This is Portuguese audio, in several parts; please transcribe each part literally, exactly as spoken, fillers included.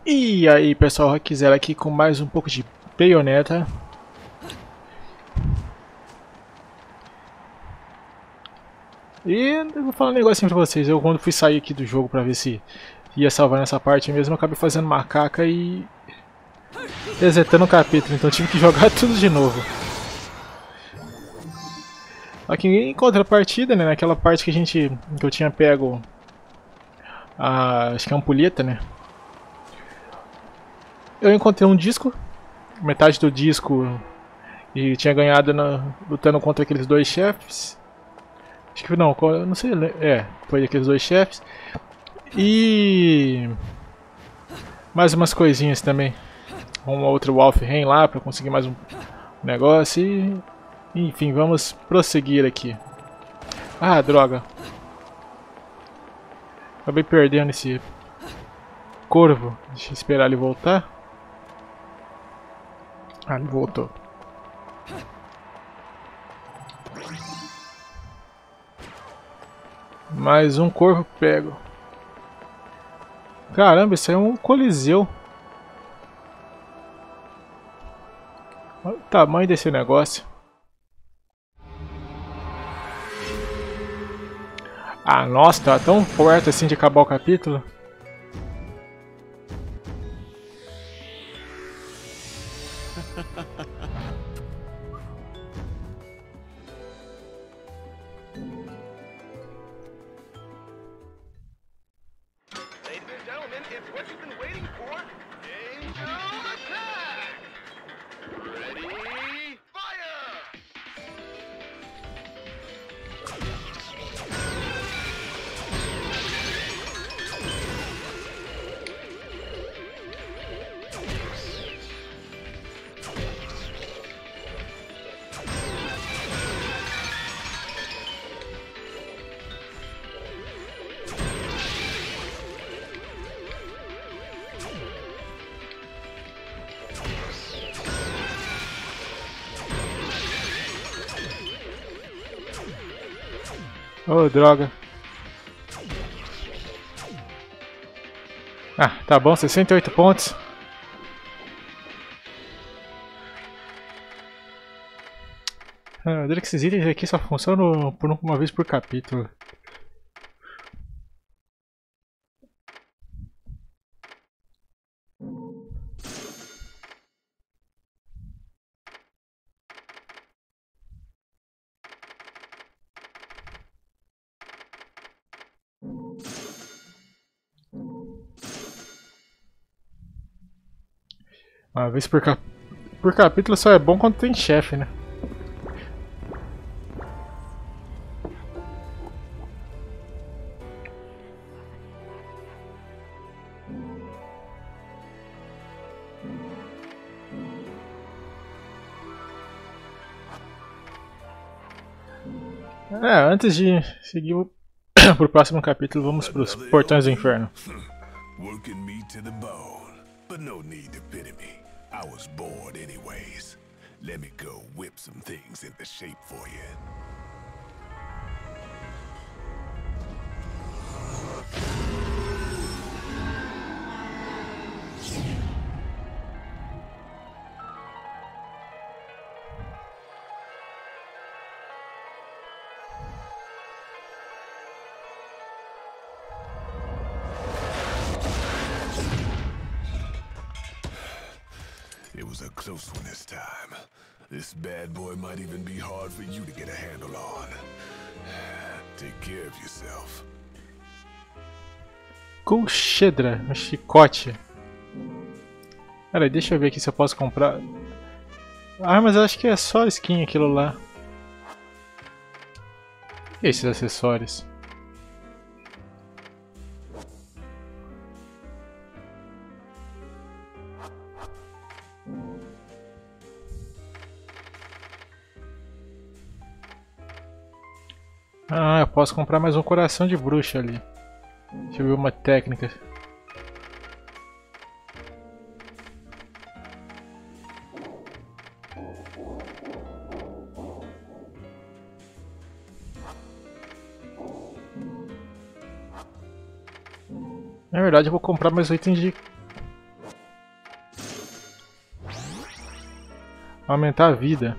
E aí pessoal, Rock Zero aqui com mais um pouco de Bayonetta. E eu vou falar um negocinho pra vocês. Eu quando fui sair aqui do jogo pra ver se ia salvar nessa parte mesmo, eu acabei fazendo macaca e resetando o capítulo, então tive que jogar tudo de novo. Aqui em contrapartida, né, naquela parte que a gente que eu tinha pego a, acho que é a ampulheta, né? Eu encontrei um disco, metade do disco, e tinha ganhado na, lutando contra aqueles dois chefes. Acho que não, não sei, é, foi aqueles dois chefes. E mais umas coisinhas também. Uma outra Wolfram lá para conseguir mais um negócio e enfim, vamos prosseguir aqui. Ah, droga. Acabei perdendo esse corvo. Deixa eu esperar ele voltar. Ah, ele voltou. Mais um corvo pego. Caramba, isso é um coliseu. Olha o tamanho desse negócio. Ah, nossa, tá tão perto assim de acabar o capítulo. Oh, droga. Ah, tá bom, sessenta e oito pontos. Ah, dele que esses itens aqui só funcionam por uma vez por capítulo. Uma vez por, cap... por capítulo só é bom quando tem chefe, né? É, antes de seguir o... pro próximo capítulo, vamos pros Portões do Inferno. Working me to the bone, but no need to pity me. I was bored anyways. Let me go whip some things into shape for you. It was a close one this time. This bad boy might even be hard for you to get a handle on. Take care of yourself. Colchedra, um chicote. Peraí, deixa eu ver aqui se eu posso comprar. Ah, mas eu acho que é só skin aquilo lá. E esses acessórios? Ah, eu posso comprar mais um coração de bruxa ali. Deixa eu ver uma técnica. Na verdade eu vou comprar mais itens de Aumentar a vida.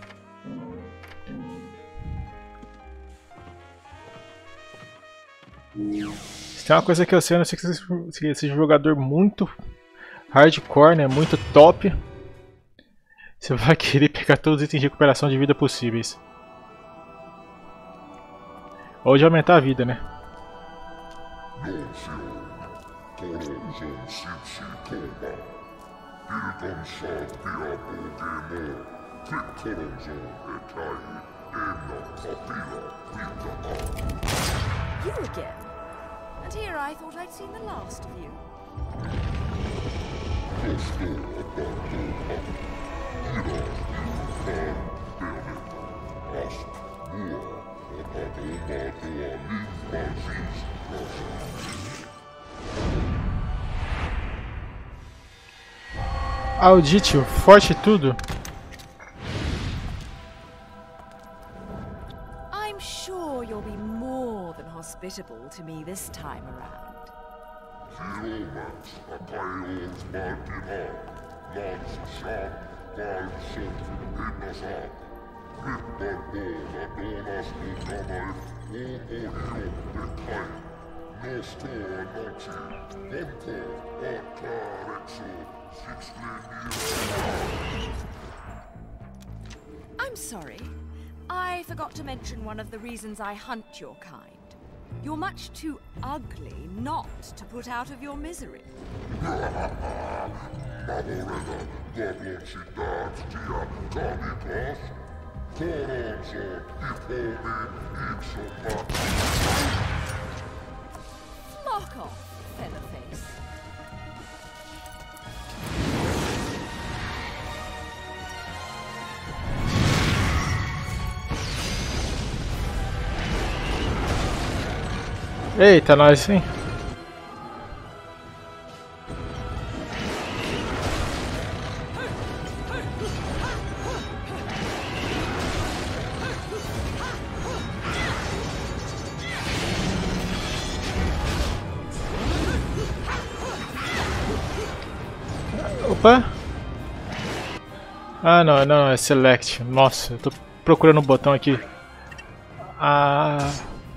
Se tem uma coisa que eu sei, eu não sei se esse jogador muito hardcore, né? Muito top. Você vai querer pegar todos os itens de recuperação de vida possíveis. Ou de aumentar a vida, né? You again? And here I thought I'd seen the last of you. Auditio, forte tudo. I'm sure you'll be more than hospitable to me this time around. I'm sorry. I forgot to mention one of the reasons I hunt your kind. You're much too ugly not to put out of your misery. Flock off, Featherface. Eita, nós, hein? Opa! Ah, não, não, é Select. Nossa, eu tô procurando o botão aqui. Ah...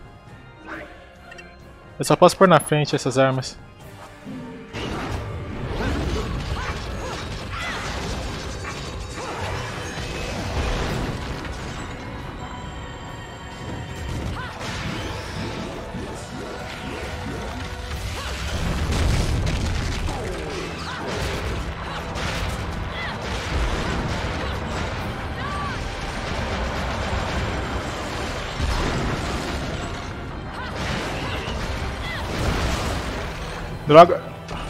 Eu só posso pôr na frente essas armas. Droga!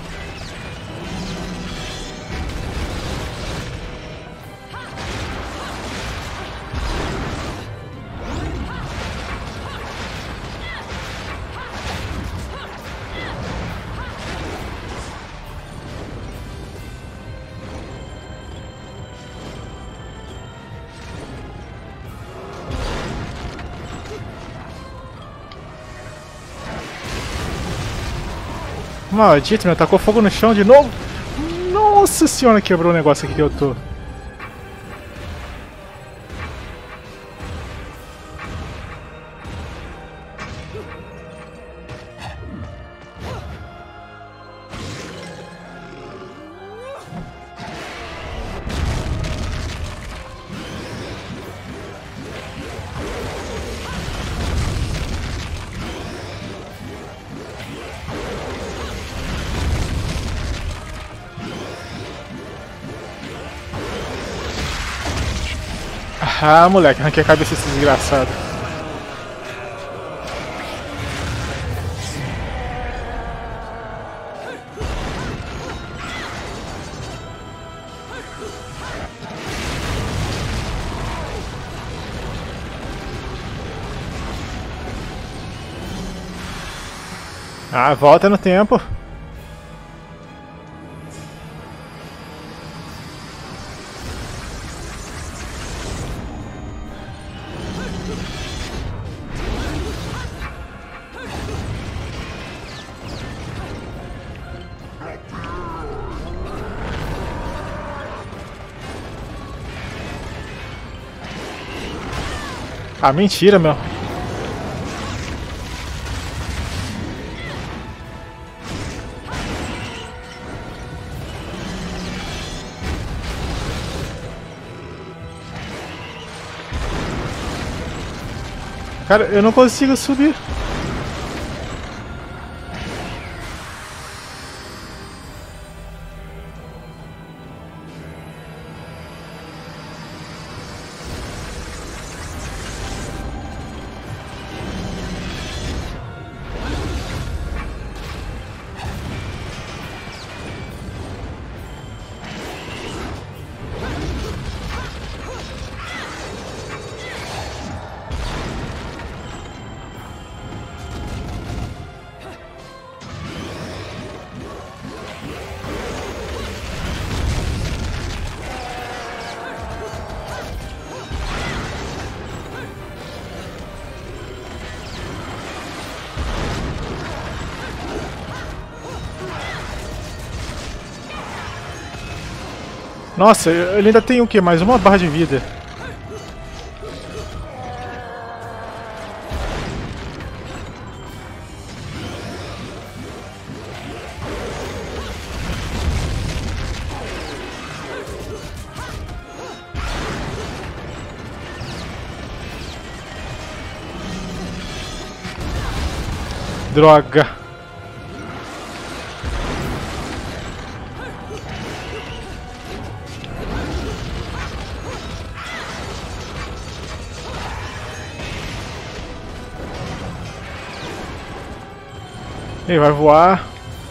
Maldito, meu, tacou fogo no chão de novo? Nossa senhora, quebrou o negócio aqui que eu tô. Ah, moleque, arranquei a cabeça desse desgraçado. Ah, volta no tempo. Ah, mentira, meu. Cara, eu não consigo subir. Nossa, ele ainda tem o que? Mais uma barra de vida. Droga. Ele vai voar.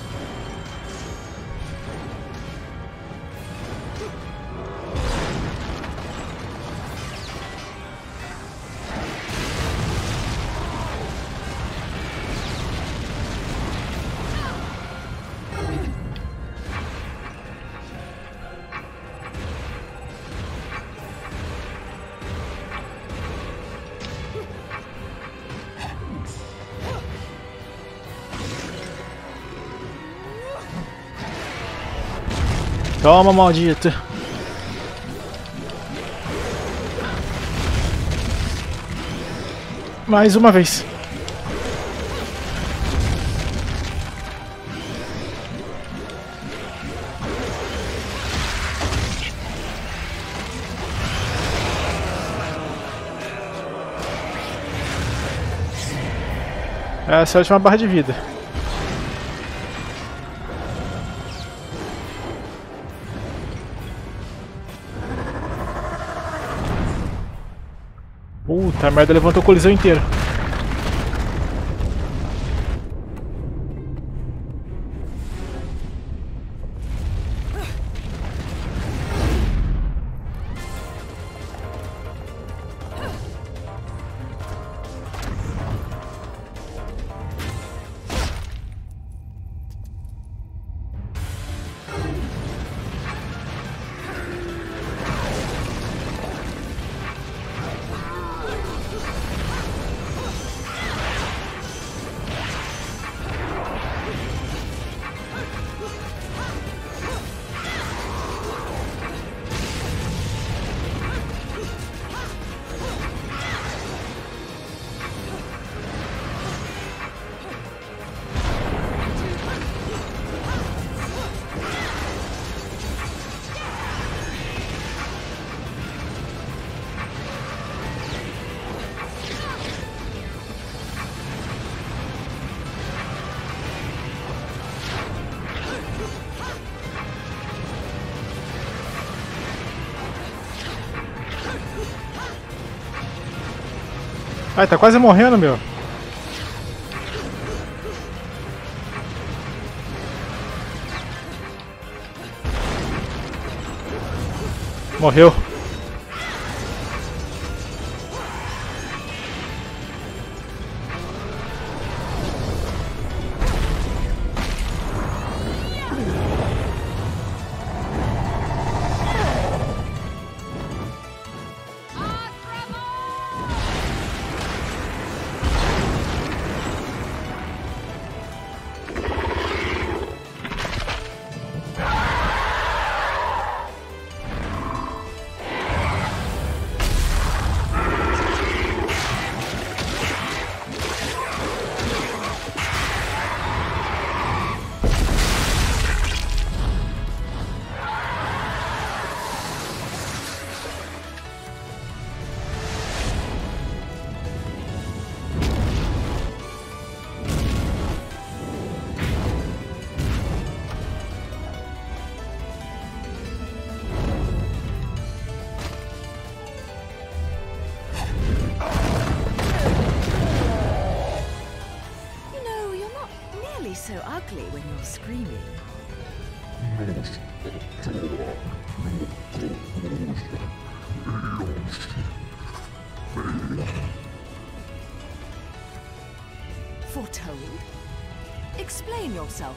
Toma, maldito. Mais uma vez. Essa é a última barra de vida. Puta merda, levantou a colisão inteira. Ai, tá quase morrendo, meu. Morreu. Foretold? Explain yourself.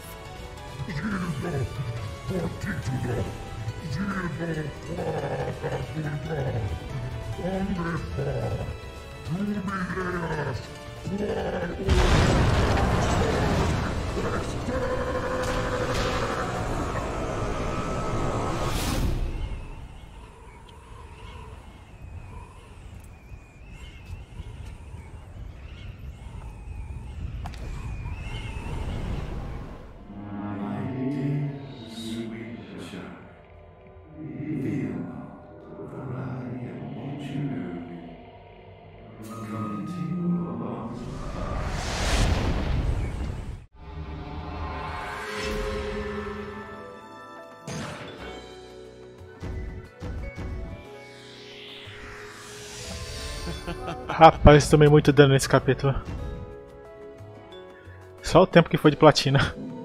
Rapaz, tomei muito dano nesse capítulo. Só o tempo que foi de platina.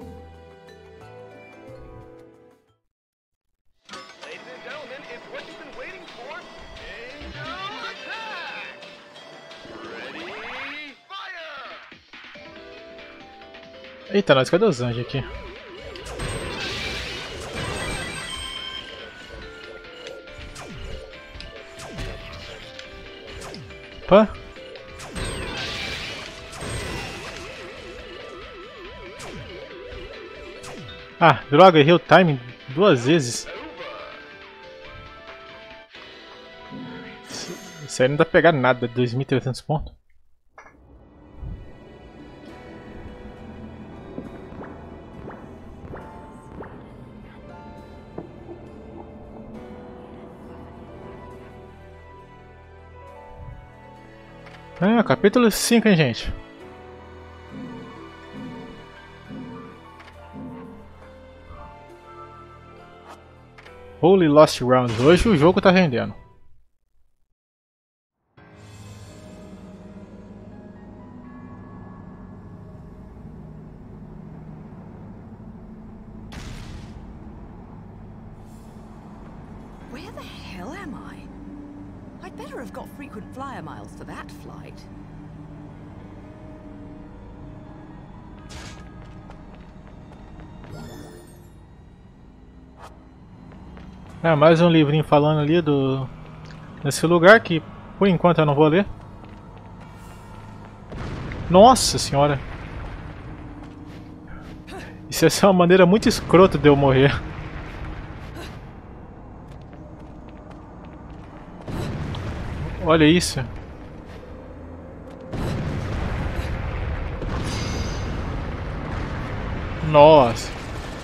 Eita, nós, cadê os anjos aqui? Opa! Ah, droga, errei o timing duas vezes. Isso aí não dá pra pegar nada, dois mil e trezentos pontos. Ah, capítulo cinco, hein, gente? Holy Lost Rounds. Hoje o jogo tá rendendo. Where the hell am I? I'd better have got frequent flyer miles for that flight. Ah, mais um livrinho falando ali do nesse lugar que por enquanto eu não vou ler. Nossa senhora! Isso ia ser uma maneira muito escrota de eu morrer. Olha isso. Nossa.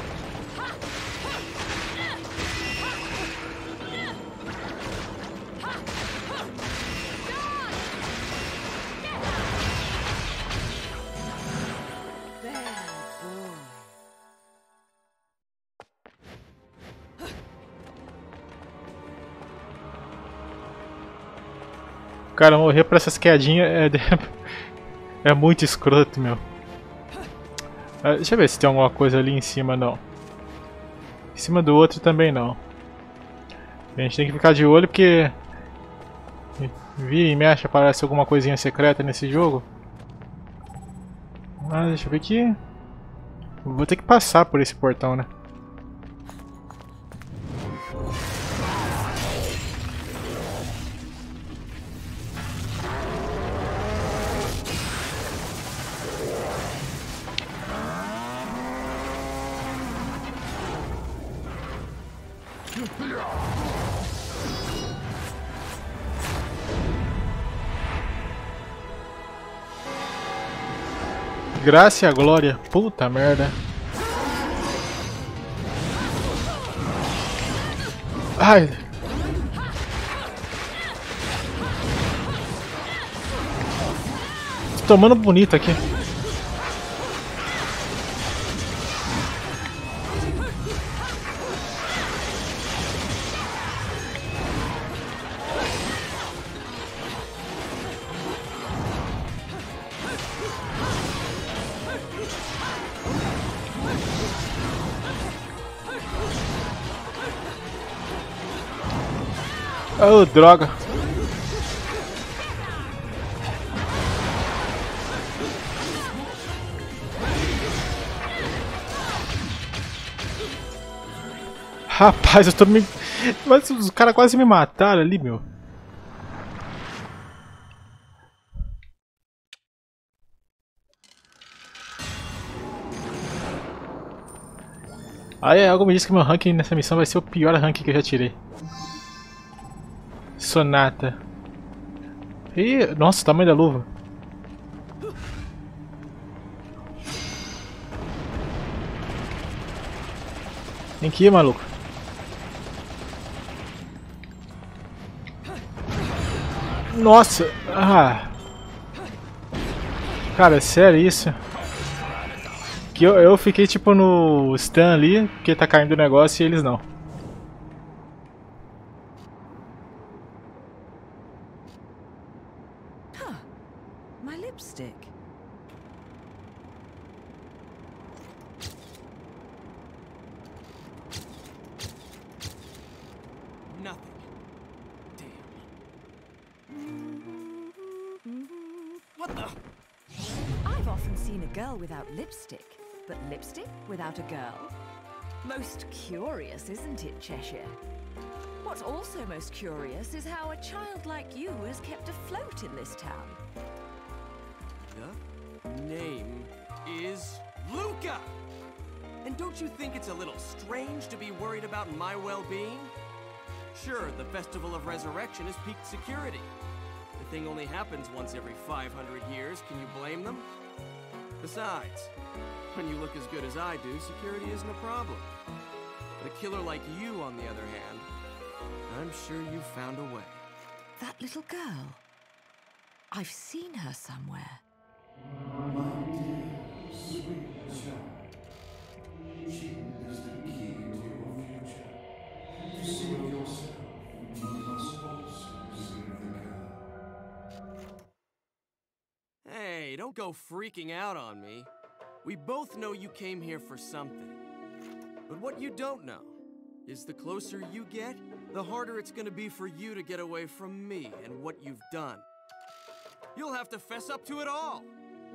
Cara, morrer pra essas quedinhas é, é muito escroto, meu. Ah, deixa eu ver se tem alguma coisa ali em cima, não. Em cima do outro também não. A gente tem que ficar de olho porque vira e mexe, aparece alguma coisinha secreta nesse jogo. Ah, deixa eu ver aqui. Vou ter que passar por esse portão, né? Graça e a glória, puta merda. Ai. Tô tomando bonito aqui. Oh, droga. Rapaz, eu tô me... Mas os caras quase me mataram ali, meu. Aí algo me diz que meu ranking nessa missão vai ser o pior ranking que eu já tirei. Sonata. Ih, nossa, o tamanho da luva. Tem que ir, maluco. Nossa! Ah. Cara, é sério isso? Que eu, eu fiquei tipo no stun ali, porque tá caindo o negócio e eles não. Huh. My lipstick. Nothing. Damn. What the? I've often seen a girl without lipstick, but lipstick without a girl? Most curious, isn't it, Cheshire? What's also most curious is how a child like you is kept afloat in this town. The name is Luca! And don't you think it's a little strange to be worried about my well-being? Sure, the Festival of Resurrection is peak security. The thing only happens once every five hundred years, can you blame them? Besides, when you look as good as I do, security isn't a problem. But a killer like you, on the other hand, I'm sure you've found a way. That little girl. I've seen her somewhere. Hey, don't go freaking out on me. We both know you came here for something. But what you don't know is the closer you get, the harder it's gonna be for you to get away from me and what you've done. You'll have to fess up to it all.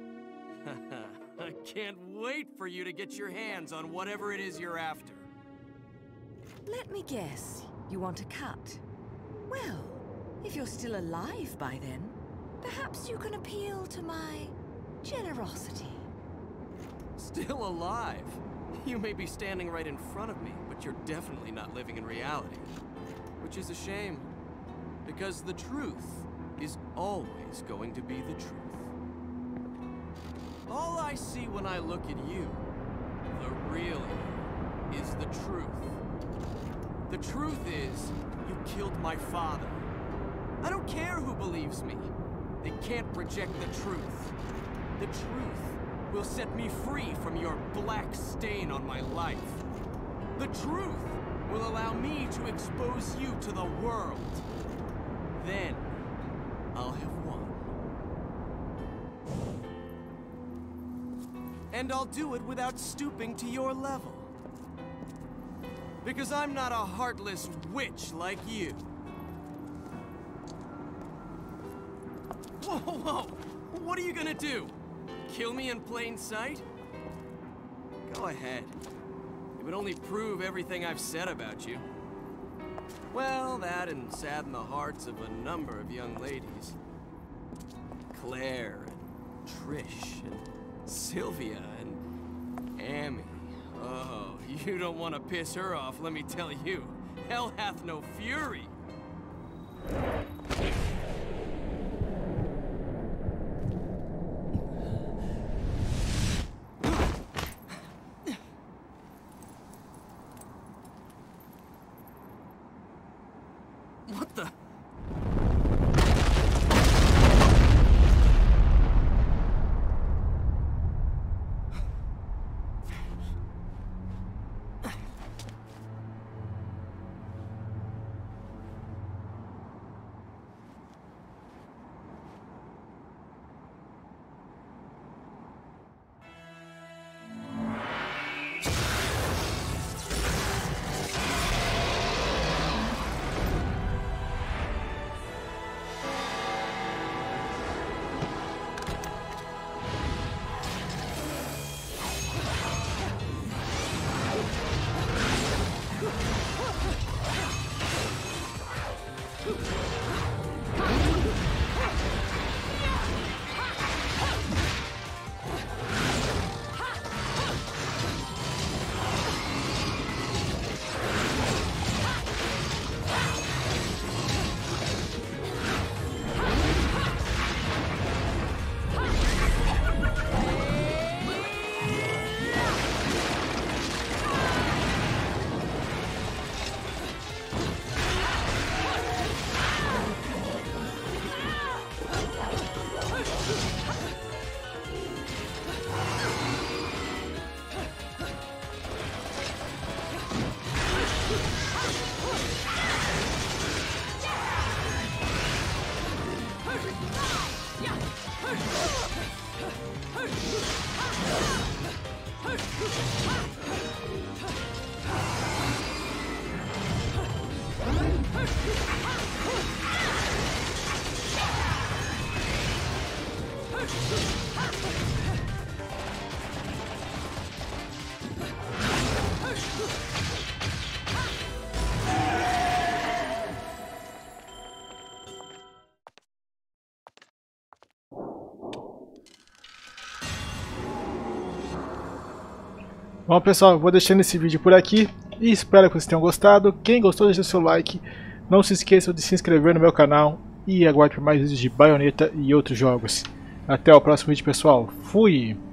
I can't wait for you to get your hands on whatever it is you're after. Let me guess. You want a cut? Well, if you're still alive by then, perhaps you can appeal to my generosity. Still alive? You may be standing right in front of me, but you're definitely not living in reality. Which is a shame, because the truth is always going to be the truth. All I see when I look at you, the real you, is the truth. The truth is, you killed my father. I don't care who believes me. They can't reject the truth. The truth will set me free from your black stain on my life. The truth will allow me to expose you to the world. Then, I'll have won. And I'll do it without stooping to your level. Because I'm not a heartless witch like you. Whoa, whoa! What are you gonna do? Kill me in plain sight? Go ahead. It would only prove everything I've said about you. Well, that and sadden the hearts of a number of young ladies. Claire, and Trish, and Sylvia, and Amy. Oh, you don't want to piss her off, let me tell you. Hell hath no fury. What the? Bom pessoal, vou deixando esse vídeo por aqui e espero que vocês tenham gostado. Quem gostou, deixa seu like. Não se esqueçam de se inscrever no meu canal e aguarde por mais vídeos de Bayonetta e outros jogos. Até o próximo vídeo pessoal. Fui!